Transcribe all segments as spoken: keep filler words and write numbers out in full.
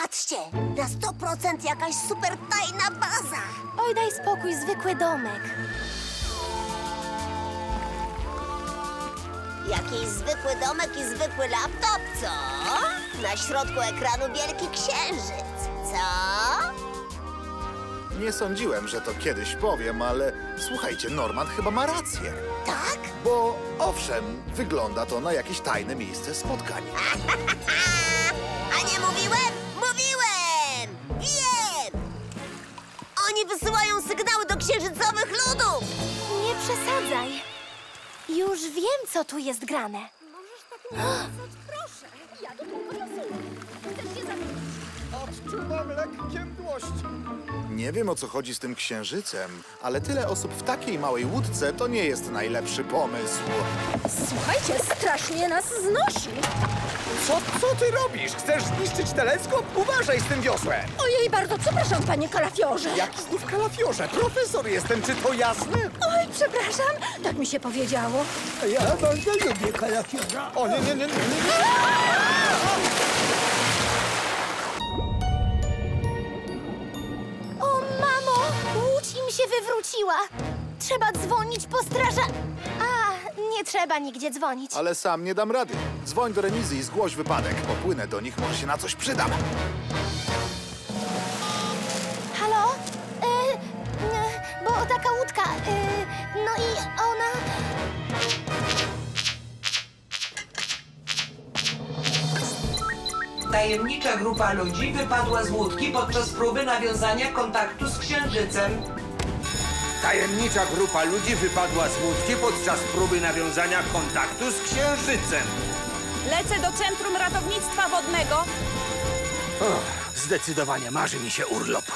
Patrzcie, na sto procent jakaś super tajna baza. Oj, daj spokój, zwykły domek. Jakiś zwykły domek i zwykły laptop, co? Na środku ekranu wielki księżyc, co? Nie sądziłem, że to kiedyś powiem, ale słuchajcie, Norman chyba ma rację. Tak? Bo owszem, wygląda to na jakieś tajne miejsce spotkań. A nie mówiłem? Mówiłem! Wiem! Oni wysyłają sygnały do księżycowych ludów! Nie przesadzaj. Już wiem, co tu jest grane. Możesz tak nie wracać, proszę. Ja tu tylko losuję. Chcesz się zamienić? Odczuwam lekkie mdłości. Nie wiem, o co chodzi z tym księżycem, ale tyle osób w takiej małej łódce to nie jest najlepszy pomysł. Słuchajcie, strasznie nas znosi. Co, co ty robisz? Chcesz zniszczyć teleskop? Uważaj z tym wiosłem! Ojej, bardzo przepraszam, panie kalafiorze. Jaki znów kalafiorze? Profesor jestem, czy to jasne? Oj, przepraszam, tak mi się powiedziało. Ja bardzo lubię kalafiora. O nie, nie, nie, nie, nie. O, mamo! Łódź im się wywróciła. Trzeba dzwonić po straża... A, nie trzeba nigdzie dzwonić. Ale sam nie dam rady. Dzwoń do remizy i zgłoś wypadek. Popłynę do nich, może się na coś przydam. Halo? Y, y, bo taka łódka... Y, no i ona... Tajemnicza grupa ludzi wypadła z łódki podczas próby nawiązania kontaktu z Księżycem. Tajemnicza grupa ludzi wypadła z łódki podczas próby nawiązania kontaktu z Księżycem. Lecę do Centrum Ratownictwa Wodnego. O, zdecydowanie marzy mi się urlop.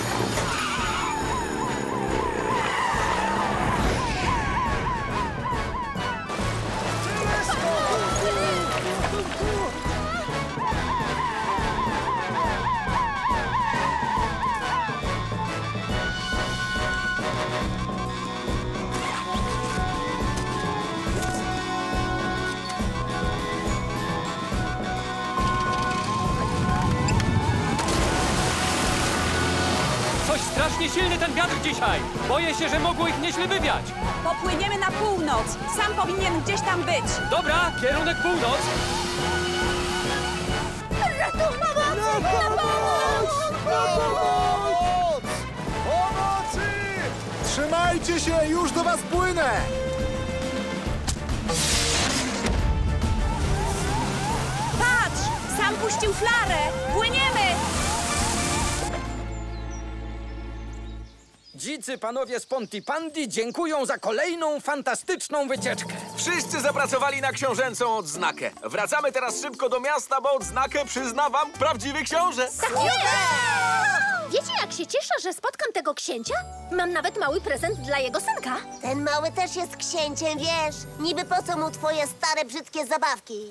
Coś strasznie silny ten wiatr dzisiaj. Boję się, że mogło ich nieźle wywiać. Popłyniemy na północ. Sam powinien gdzieś tam być. Dobra, kierunek północ. Pomocy! Trzymajcie się, już do was płynę! Patrz! Sam puścił flarę. Płyniemy! Dzicy panowie z Pontypandy dziękują za kolejną fantastyczną wycieczkę. Wszyscy zapracowali na książęcą odznakę. Wracamy teraz szybko do miasta, bo odznakę przyzna wam prawdziwy książę. Tak Wiecie, jak się cieszę, że spotkam tego księcia? Mam nawet mały prezent dla jego synka. Ten mały też jest księciem, wiesz? Niby po co mu twoje stare, brzydkie zabawki?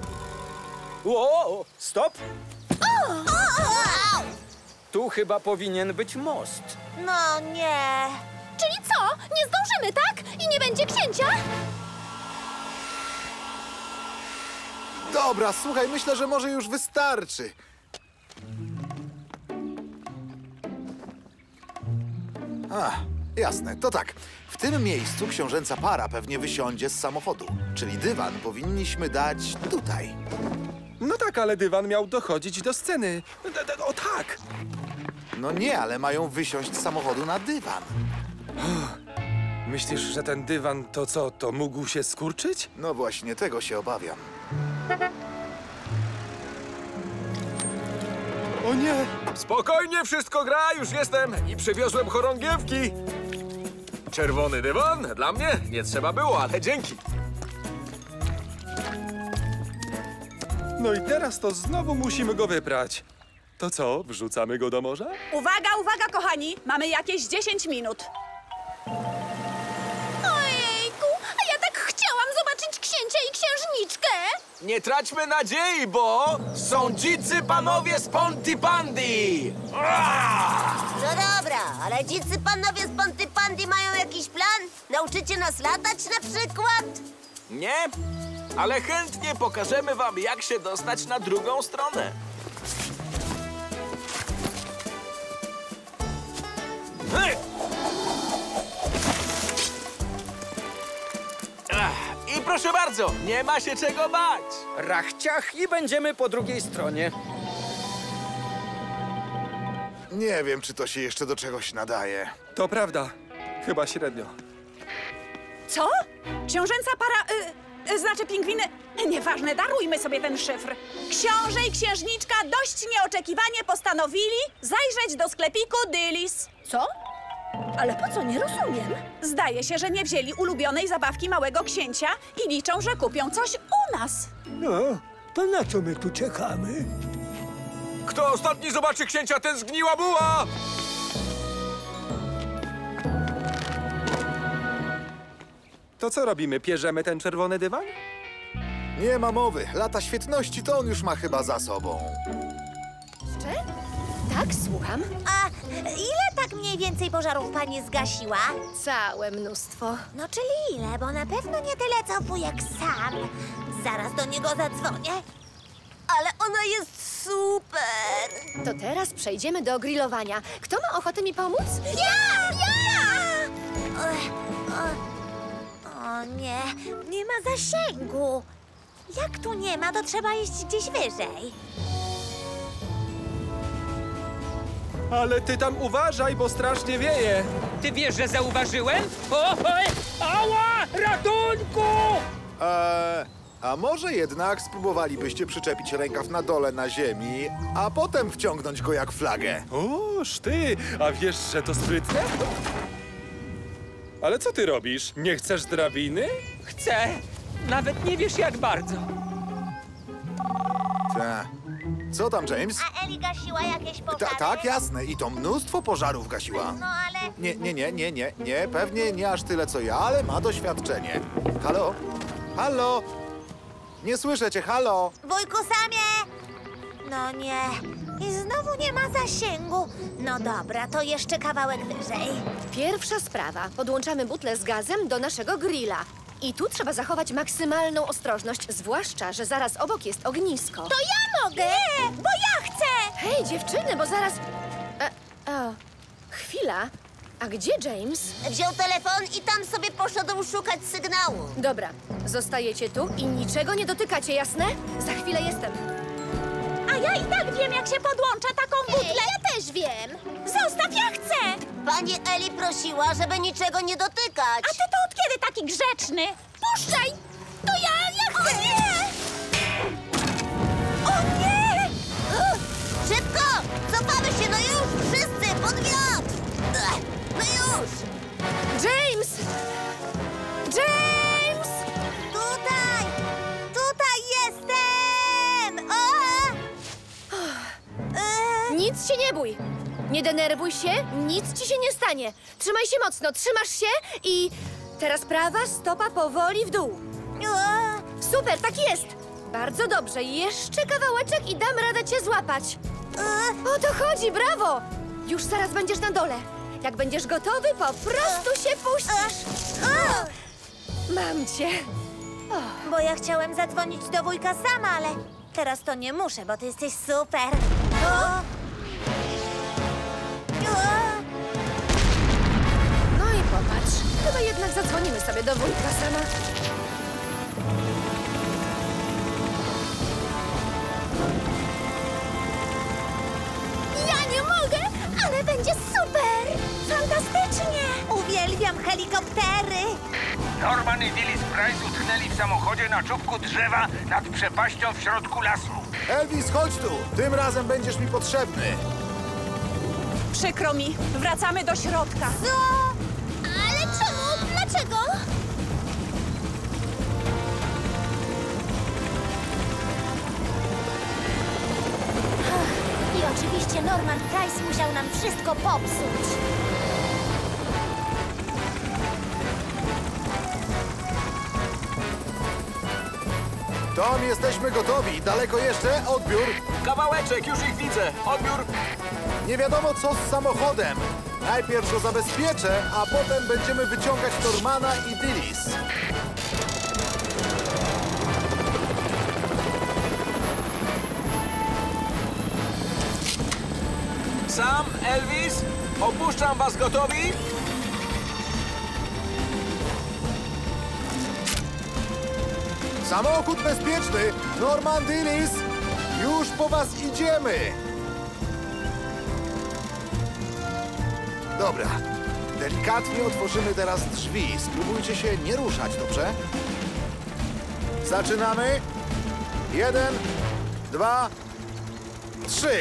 O, stop! O, au! Tu chyba powinien być most. No nie. Czyli co? Nie zdążymy, tak? I nie będzie księcia? Dobra, słuchaj, myślę, że może już wystarczy. A, jasne, to tak. W tym miejscu książęca para pewnie wysiądzie z samochodu. Czyli dywan powinniśmy dać tutaj. No tak, ale dywan miał dochodzić do sceny. D- d- O tak! No nie, ale mają wysiąść z samochodu na dywan. Myślisz, że ten dywan to co, to mógł się skurczyć? No właśnie, tego się obawiam. O nie! Spokojnie, wszystko gra, już jestem i przywiozłem chorągiewki. Czerwony dywan? Dla mnie? Nie trzeba było, ale dzięki. No i teraz to znowu musimy go wyprać. To co, wrzucamy go do morza? Uwaga, uwaga, kochani! Mamy jakieś dziesięć minut. Ojejku, a ja tak chciałam zobaczyć księcia i księżniczkę. Nie traćmy nadziei, bo są dzicy panowie z Pontypandy! No dobra, ale dzicy panowie z Pontypandy mają jakiś plan? Nauczycie nas latać na przykład? Nie, ale chętnie pokażemy wam, jak się dostać na drugą stronę. Proszę bardzo, nie ma się czego bać. Rachciach i będziemy po drugiej stronie. Nie wiem, czy to się jeszcze do czegoś nadaje. To prawda. Chyba średnio. Co? Książęca para... Y, y, znaczy pingwiny... Nieważne, darujmy sobie ten szyfr. Książę i księżniczka dość nieoczekiwanie postanowili zajrzeć do sklepiku Dillis. Co? Ale po co? Nie rozumiem. Zdaje się, że nie wzięli ulubionej zabawki małego księcia i liczą, że kupią coś u nas. No, to na co my tu czekamy? Kto ostatni zobaczy księcia, ten zgniła buła! To co robimy? Pierzemy ten czerwony dywan? Nie ma mowy. Lata świetności to on już ma chyba za sobą. Czy? Tak, słucham. A ile tak mniej więcej pożarów pani zgasiła? Całe mnóstwo. No czyli ile? Bo na pewno nie tyle, co wujek sam. Zaraz do niego zadzwonię. Ale ona jest super! To teraz przejdziemy do grillowania. Kto ma ochotę mi pomóc? Ja! Ja! O, o, o nie, nie ma zasięgu. Jak tu nie ma, to trzeba iść gdzieś wyżej. Ale ty tam uważaj, bo strasznie wieje. Ty wiesz, że zauważyłem? O, oj, ała! Ratunku! Eee, a może jednak spróbowalibyście przyczepić rękaw na dole na ziemi, a potem wciągnąć go jak flagę? Oż ty, a wiesz, że to sprytne? Ale co ty robisz? Nie chcesz drabiny? Chcę. Nawet nie wiesz jak bardzo. Ta. Co tam, James? A Eli gasiła jakieś pożary? Ta, tak, jasne. I to mnóstwo pożarów gasiła. No ale... Nie, nie, nie, nie, nie, nie. Pewnie nie aż tyle co ja, ale ma doświadczenie. Halo? Halo? Nie słyszę cię, halo? Wujku Samie! No nie. I znowu nie ma zasięgu. No dobra, to jeszcze kawałek wyżej. Pierwsza sprawa. Podłączamy butlę z gazem do naszego grilla. I tu trzeba zachować maksymalną ostrożność, zwłaszcza, że zaraz obok jest ognisko. To ja mogę! Nie, bo ja chcę! Hej, dziewczyny, bo zaraz... E, o, chwila. A gdzie James? Wziął telefon i tam sobie poszedł szukać sygnału. Dobra, zostajecie tu i niczego nie dotykacie, jasne? Za chwilę jestem. A ja i tak wiem, jak się podłącza taką butlę. Ja też wiem. Zostaw, ja chcę! Pani Eli prosiła, żeby niczego nie dotykać. A ty to od kiedy taki grzeczny? Puszczaj! To ja, ja chcę! O nie! O nie! Szybko! Cofamy się, no już! Wszyscy, pod wiatr! Ech, no już! James! James! Tutaj! Tutaj jestem! O! E, Nic się nie bój. Nie denerwuj się, nic ci się nie stanie. Trzymaj się mocno, trzymasz się i... Teraz prawa stopa powoli w dół. o, Super, tak jest. Bardzo dobrze, jeszcze kawałeczek i dam radę cię złapać. e, O to chodzi, brawo! Już zaraz będziesz na dole. Jak będziesz gotowy, po prostu się puścisz. o! Mam cię. Bo ja chciałem zadzwonić do wujka sama, ale teraz to nie muszę, bo ty jesteś super. O! O! No i popatrz, chyba jednak zadzwonimy sobie do wujka sama. Ja nie mogę, ale będzie super! Fantastycznie! Uwielbiam helikoptery! Norman i Dillis Price utknęli w samochodzie na czubku drzewa nad przepaścią w środku lasu. Elvis, chodź tu! Tym razem będziesz mi potrzebny. Przykro mi, wracamy do środka. Co? Ale czemu? Dlaczego? I oczywiście Norman Price musiał nam wszystko popsuć. Tom, jesteśmy gotowi. Daleko jeszcze? Odbiór. Kawałeczek, już ich widzę. Odbiór. Nie wiadomo co z samochodem. Najpierw go zabezpieczę, a potem będziemy wyciągać Normana i Dillis. Sam, Elvis, opuszczam was, gotowi? Samochód bezpieczny! Norman Dillis! Już po was idziemy! Dobra. Delikatnie otworzymy teraz drzwi. Spróbujcie się nie ruszać, dobrze? Zaczynamy. Jeden, dwa, trzy.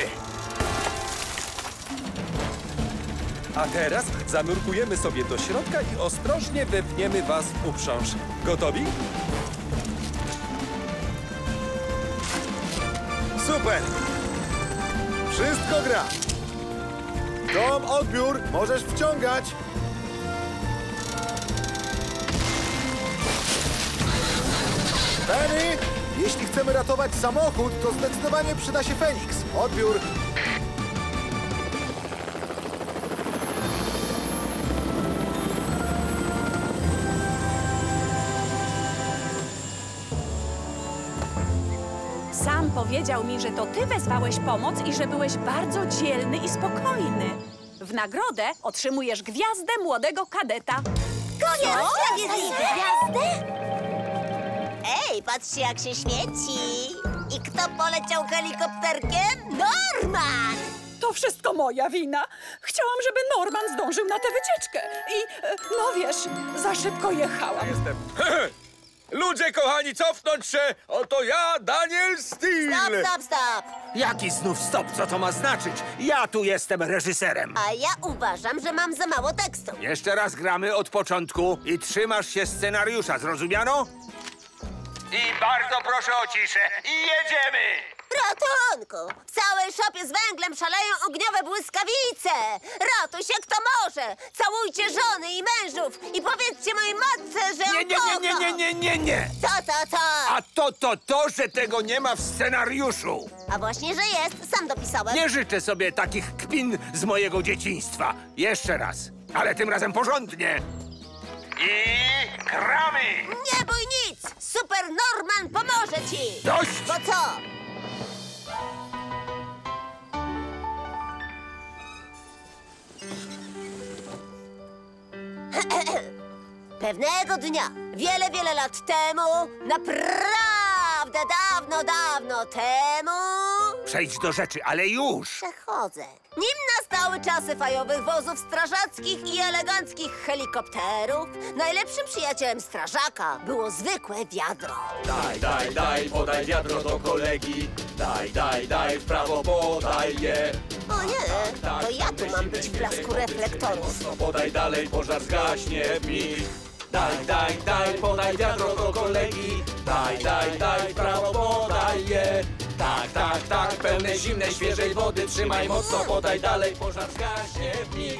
A teraz zanurkujemy sobie do środka i ostrożnie wepniemy was w uprząż. Gotowi? Super! Wszystko gra. Tom, odbiór. Możesz wciągać. Penny, jeśli chcemy ratować samochód, to zdecydowanie przyda się Feniks. Odbiór. Sam powiedział mi, że to ty wezwałeś pomoc i że byłeś bardzo dzielny i spokojny. W nagrodę otrzymujesz gwiazdę młodego kadeta. Koniec! Gwiazdę? Ej, patrzcie jak się świeci! I kto poleciał helikopterkiem? Norman! To wszystko moja wina. Chciałam, żeby Norman zdążył na tę wycieczkę. I, e, no wiesz, za szybko jechałam. Jestem. Ludzie kochani, cofnąć się! Oto ja, Daniel Steele! Stop, stop, stop! Jaki znów stop? Co to ma znaczyć? Ja tu jestem reżyserem. A ja uważam, że mam za mało tekstu. Jeszcze raz gramy od początku i trzymasz się scenariusza, zrozumiano? I bardzo proszę o ciszę. I jedziemy! Ratunku! W całej szopie z węglem szaleją ogniowe błyskawice! Ratuj się kto może! Całujcie żony i mężów i powiedzcie mojej matce, że Nie, ją nie, nie, nie, kocham. nie, nie, nie, nie! Co, co, co? A to, to, to, że tego nie ma w scenariuszu. A właśnie, że jest. Sam dopisałem. Nie życzę sobie takich kpin z mojego dzieciństwa. Jeszcze raz, ale tym razem porządnie. I gramy! Nie bój nic! Super Norman pomoże ci! Dość! Bo co? Pewnego dnia, wiele, wiele lat temu, naprawdę dawno, dawno temu... Przejdź do rzeczy, ale już! Przechodzę. Nim nastały czasy fajowych wozów strażackich i eleganckich helikopterów, najlepszym przyjacielem strażaka było zwykłe wiadro. Daj, daj, daj, podaj wiadro do kolegi. Daj, daj, daj, w prawo podaj je. O nie, to ja tu mam być w blasku reflektorów. Mocno podaj dalej, pożar zgaśnie w mig. Daj, daj, daj, podaj wiadro do kolegi. Daj, daj, daj, w prawo podaj je. Tak, tak, tak, pełne zimnej, świeżej wody. Trzymaj mocno, podaj dalej, pożar zgaśnie w mig.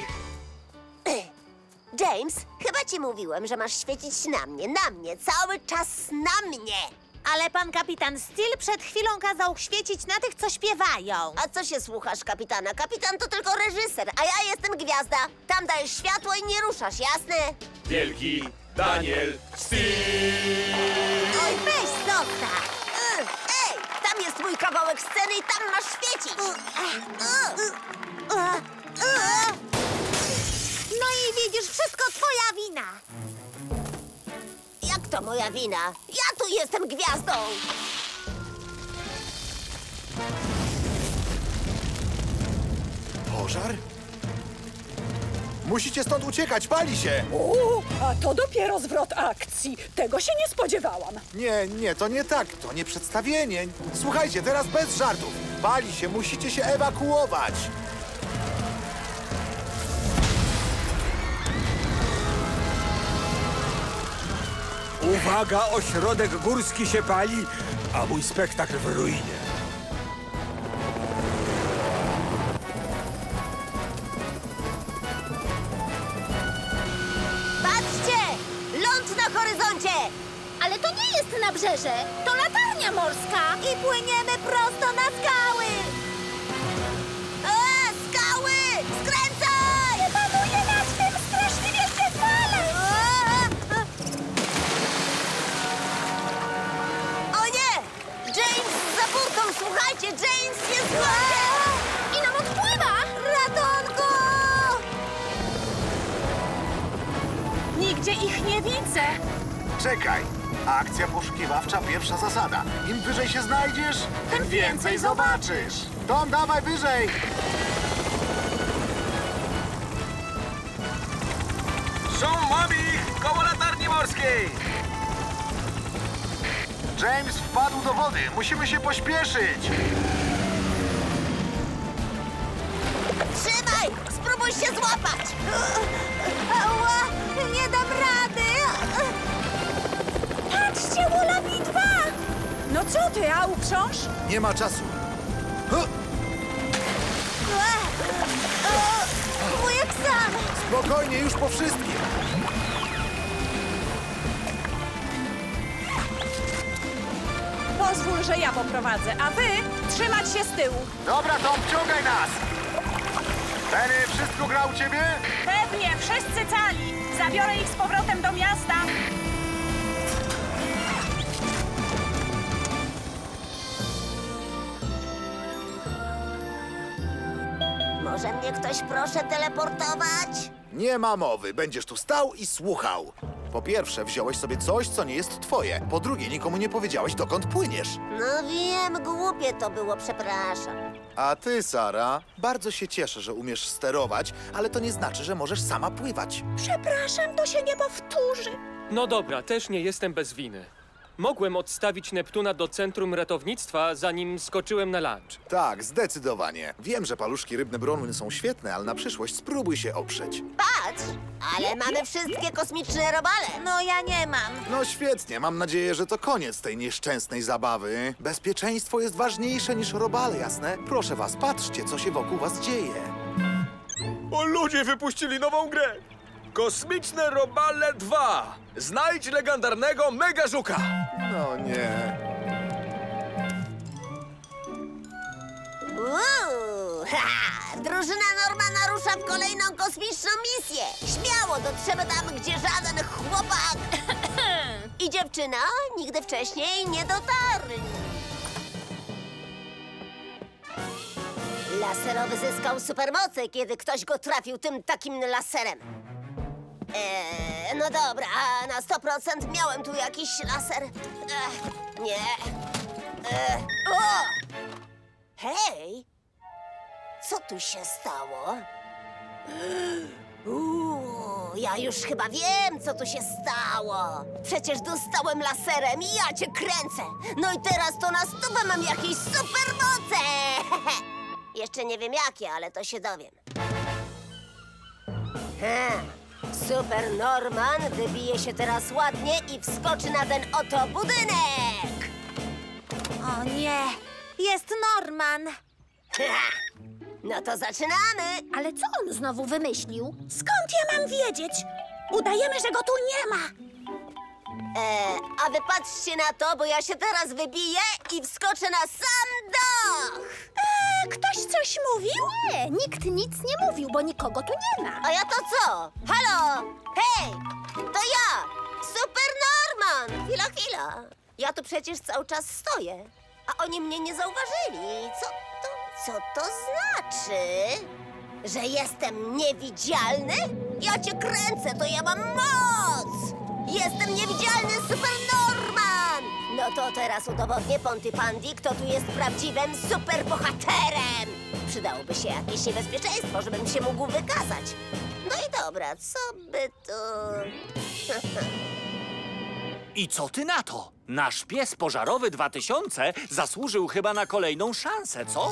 James, chyba ci mówiłem, że masz świecić na mnie, na mnie, cały czas na mnie. Ale pan kapitan Steele przed chwilą kazał świecić na tych, co śpiewają. A co się słuchasz kapitana? Kapitan to tylko reżyser, a ja jestem gwiazda. Tam dajesz światło i nie ruszasz, jasne? Wielki Daniel Steele. Oj, weź, zostaw! Ej, tam jest mój kawałek sceny i tam masz świecić! No i widzisz, wszystko twoja wina! Jak to moja wina? Ja tu jestem gwiazdą! Pożar? Musicie stąd uciekać, pali się! O, a to dopiero zwrot akcji. Tego się nie spodziewałam. Nie, nie, to nie tak, to nie przedstawienie. Słuchajcie, teraz bez żartów. Pali się, musicie się ewakuować. Uwaga, ośrodek górski się pali, a mój spektakl w ruinie. Patrzcie! Ląd na horyzoncie! Ale to nie jest nabrzeże, to latarnia morska. I płyniemy prosto na skały! A, skały! Skręcaj! Nie panuje nas w tym strasznie wielkie fale. O nie! James za burtą! Słuchajcie, James jest w wodzie! I nam odpływa. Ratunku! Nigdzie ich nie widzę. Czekaj, Akcja poszukiwawcza, pierwsza zasada. Im wyżej się znajdziesz, tym więcej zobaczysz. Tom, dawaj wyżej! Szum mobi koło latarni morskiej! James wpadł do wody. Musimy się pośpieszyć. Trzymaj! Spróbuj się złapać! Ała! Nie dam rady! Patrzcie, Wallaby dwa! No co ty, a uprząż? Nie ma czasu. Huh! Wujek sam! Spokojnie, już po wszystkim. Pozwól, że ja poprowadzę, a wy trzymać się z tyłu. Dobra, Tom, wciągaj nas! Penny, wszystko gra u ciebie? Pewnie, wszyscy cali. Zabiorę ich z powrotem do miasta. Może mnie ktoś proszę teleportować? Nie ma mowy. Będziesz tu stał i słuchał. Po pierwsze, wziąłeś sobie coś, co nie jest twoje. Po drugie, nikomu nie powiedziałeś, dokąd płyniesz. No wiem, głupie to było, przepraszam. A ty, Sara, bardzo się cieszę, że umiesz sterować, ale to nie znaczy, że możesz sama pływać. Przepraszam, to się nie powtórzy. No dobra, też nie jestem bez winy. Mogłem odstawić Neptuna do centrum ratownictwa, zanim skoczyłem na lunch. Tak, zdecydowanie. Wiem, że paluszki rybne Bronwyn są świetne, ale na przyszłość spróbuj się oprzeć. Patrz, ale mamy wszystkie kosmiczne robale. No ja nie mam. No świetnie, mam nadzieję, że to koniec tej nieszczęsnej zabawy. Bezpieczeństwo jest ważniejsze niż robale, jasne? Proszę was, patrzcie, co się wokół was dzieje. O, ludzie wypuścili nową grę! Kosmiczne Robale dwa! Znajdź legendarnego Mega Żuka! No nie. Uuu, ha! Drużyna Normana rusza w kolejną kosmiczną misję. Śmiało dotrzemy tam, gdzie żaden chłopak i dziewczyna nigdy wcześniej nie dotarli. Laserowy zyskał supermoce, kiedy ktoś go trafił tym takim laserem. Eee, no dobra, a na sto procent miałem tu jakiś laser. Ech, nie. Ech, o! Hej! Co tu się stało? Uuu, ja już chyba wiem, co tu się stało. Przecież dostałem laserem i ja cię kręcę. No i teraz to na stówę mam jakieś supermoce! Jeszcze nie wiem jakie, ale to się dowiem. Hmm. Super Norman wybije się teraz ładnie i wskoczy na ten oto budynek! O nie, jest Norman! No to zaczynamy! Ale co on znowu wymyślił? Skąd ja mam wiedzieć? Udajemy, że go tu nie ma. E, a wy patrzcie na to, bo ja się teraz wybiję i wskoczę na sam dach! Eee, ktoś coś mówił? Nie, nikt nic nie mówił, bo nikogo tu nie ma. A ja to co? Halo! Hej! To ja! Super Norman! Chwila, chwila! Ja tu przecież cały czas stoję, a oni mnie nie zauważyli. Co to, co to znaczy? Że jestem niewidzialny? Ja cię kręcę, to ja mam moc! Jestem niewidzialny Super Norman! No to teraz udowodnię Pontypandy, kto tu jest prawdziwym superbohaterem! Przydałoby się jakieś niebezpieczeństwo, żebym się mógł wykazać. No i dobra, co by tu... I co ty na to? Nasz pies pożarowy dwa tysiące zasłużył chyba na kolejną szansę, co?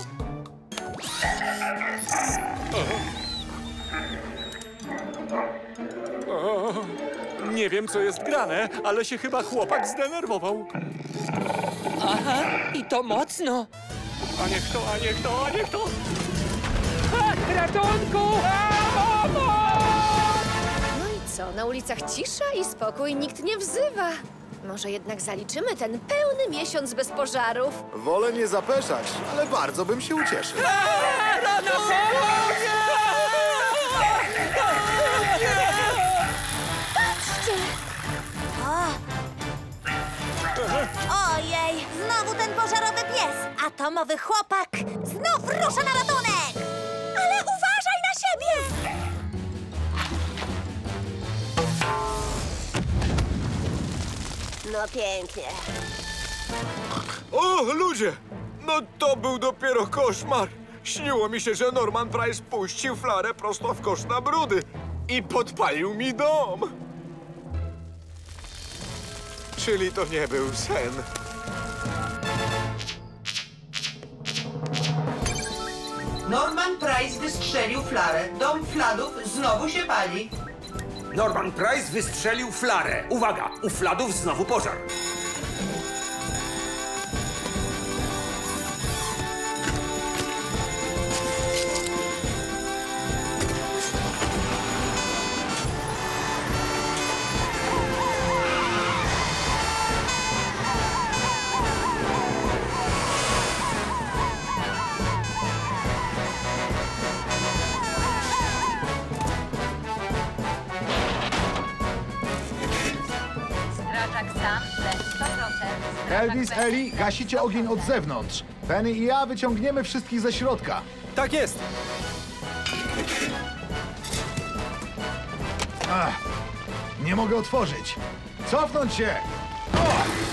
O, nie wiem, co jest grane, ale się chyba chłopak zdenerwował. Aha, i to mocno. A niech to, a niech to, a niech to! A, ratunku! A, No i co, na ulicach cisza i spokój, nikt nie wzywa. Może jednak zaliczymy ten pełny miesiąc bez pożarów. Wolę nie zapeszać, ale bardzo bym się ucieszył. Patrzcie! O! Ojej, znowu ten pożarowy pies! Atomowy chłopak znów rusza na ratunek! Ale uważaj na siebie! No pięknie. O, ludzie! No to był dopiero koszmar. Śniło mi się, że Norman Price puścił flarę prosto w kosz na brudy i podpalił mi dom. Czyli to nie był sen. Norman Price wystrzelił flarę. Dom Fladów znowu się pali. Norman Price wystrzelił flarę. Uwaga, u Fladów znowu pożar. Strażak sam, sto procent. Elvis, Eli, gasicie ogień od zewnątrz. Penny i ja wyciągniemy wszystkich ze środka. Tak jest. Ach, nie mogę otworzyć. Cofnąć się! O!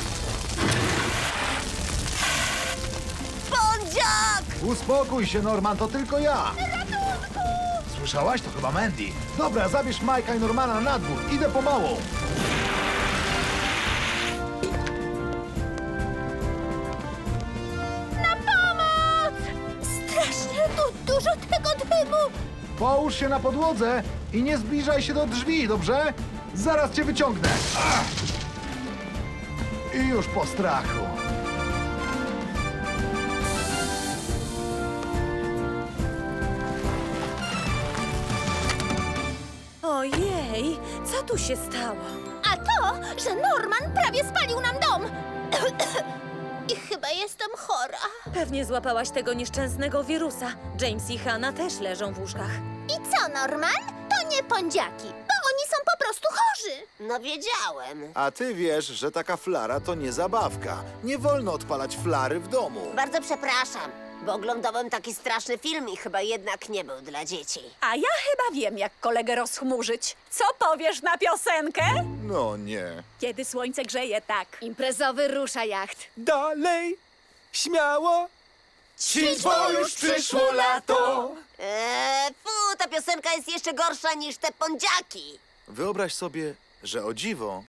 Pądziak! Uspokój się, Norman, to tylko ja. Słyszałaś? To chyba Mandy. Dobra, zabierz Mike'a i Normana na dwór. Idę pomału. Na pomoc! Strasznie tu dużo tego dymu! Połóż się na podłodze i nie zbliżaj się do drzwi, dobrze? Zaraz cię wyciągnę. Ach! I już po strachu. Ojej, co tu się stało? A to, że Norman prawie spalił nam dom! I chyba jestem chora. Pewnie złapałaś tego nieszczęsnego wirusa. James i Hannah też leżą w łóżkach. I co, Norman? To nie pądziaki, bo oni są po prostu chorzy. No wiedziałem. A ty wiesz, że taka flara to nie zabawka. Nie wolno odpalać flary w domu. Bardzo przepraszam, bo oglądałem taki straszny film i chyba jednak nie był dla dzieci. A ja chyba wiem, jak kolegę rozchmurzyć. Co powiesz na piosenkę? No nie. Kiedy słońce grzeje tak. Imprezowy rusza jacht. Dalej, śmiało. Ćwicz, bo już przyszło lato. Eee, fu, ta piosenka jest jeszcze gorsza niż te pądziaki. Wyobraź sobie, że o dziwo